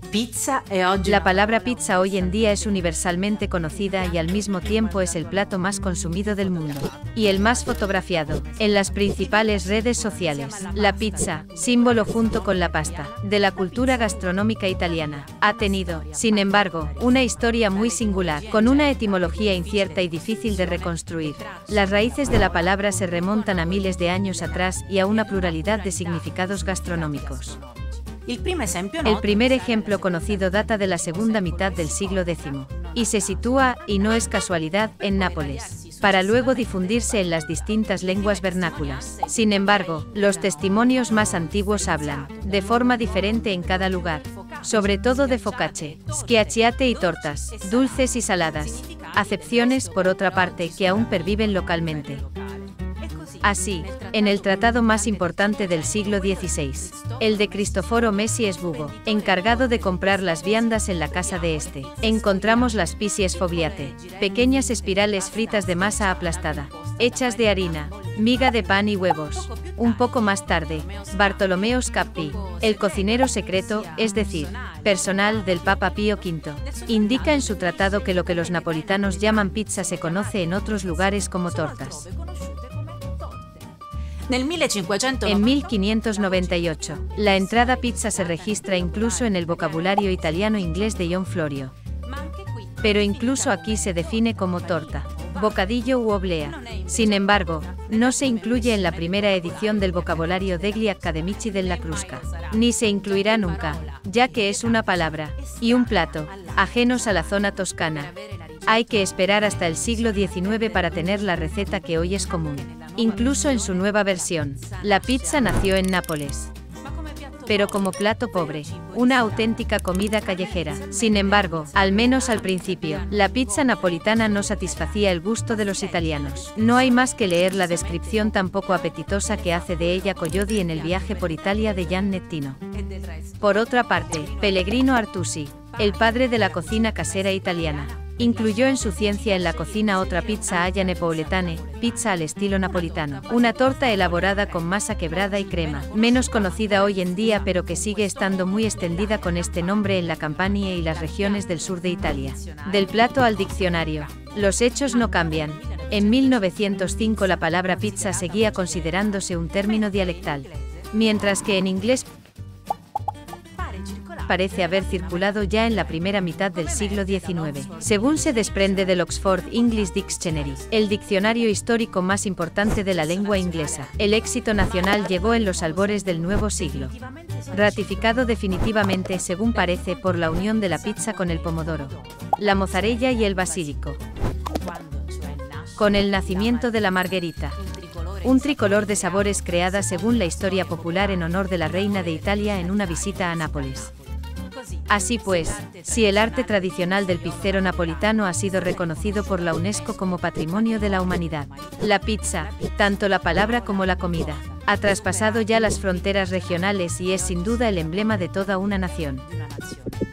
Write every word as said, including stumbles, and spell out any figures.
Pizza è oggi La palabra pizza hoy en día es universalmente conocida y al mismo tiempo es el plato más consumido del mundo y el más fotografiado en las principales redes sociales. La pizza, símbolo junto con la pasta de la cultura gastronómica italiana, ha tenido, sin embargo, una historia muy singular, con una etimología incierta y difícil de reconstruir. Las raíces de la palabra se remontan a miles de años atrás y a una pluralidad de significados gastronómicos. Il primo esempio El primer ejemplo conocido data de la segunda mitad del siglo décimo, y se sitúa, y no es casualidad, en Nápoles, para luego difundirse en las distintas lenguas vernáculas. Sin embargo, los testimonios más antiguos hablan, de forma diferente en cada lugar, sobre todo de focacce, schiacciate y tortas, dulces y saladas, acepciones, por otra parte, que aún perviven localmente. Así, en el tratado más importante del siglo dieciséis, el de Cristoforo Messi Esbugo, encargado de comprar las viandas en la casa de este, encontramos las pisie sfogliate, pequeñas espirales fritas de masa aplastada, hechas de harina, miga de pan y huevos. Un poco más tarde, Bartolomeo Scappi, el cocinero secreto, es decir, personal del Papa Pío quinto, indica en su tratado que lo que los napolitanos llaman pizza se conoce en otros lugares como tortas. En mil quinientos noventa y ocho, la entrada pizza se registra incluso en el vocabulario italiano-inglés de John Florio. Pero incluso aquí se define como torta, bocadillo u oblea. Sin embargo, no se incluye en la primera edición del vocabolario degli accademici della Crusca, ni se incluirá nunca, ya que es una palabra y un plato ajenos a la zona toscana. Hay que esperar hasta el siglo diecinueve para tener la receta que hoy es común. Incluso en su nueva versión, la pizza nació en Nápoles, pero como plato pobre, una auténtica comida callejera. Sin embargo, al menos al principio, la pizza napolitana no satisfacía el gusto de los italianos. No hay más que leer la descripción tan poco apetitosa que hace de ella Collodi en El viaje por Italia de Gian Nettino. Por otra parte, Pellegrino Artusi, el padre de la cocina casera italiana, incluyó en su Ciencia en la cocina otra pizza alla napoletane, pizza al estilo napolitano, una torta elaborada con masa quebrada y crema, menos conocida hoy en día pero que sigue estando muy extendida con este nombre en la Campania y las regiones del sur de Italia. Del plato al diccionario, los hechos no cambian. En mil novecientos cinco la palabra pizza seguía considerándose un término dialectal, mientras que en inglés parece haber circulado ya en la primera mitad del siglo diecinueve. Según se desprende del Oxford English Dictionary, el diccionario histórico más importante de la lengua inglesa, el éxito nacional llegó en los albores del nuevo siglo, ratificado definitivamente, según parece, por la unión de la pizza con el pomodoro, la mozzarella y el basílico, con el nacimiento de la margherita, un tricolor de sabores creada según la historia popular en honor de la reina de Italia en una visita a Nápoles. Así pues, si el arte tradicional del pizzero napolitano ha sido reconocido por la UNESCO como Patrimonio de la Humanidad, la pizza, tanto la palabra como la comida, ha traspasado ya las fronteras regionales y es sin duda el emblema de toda una nación.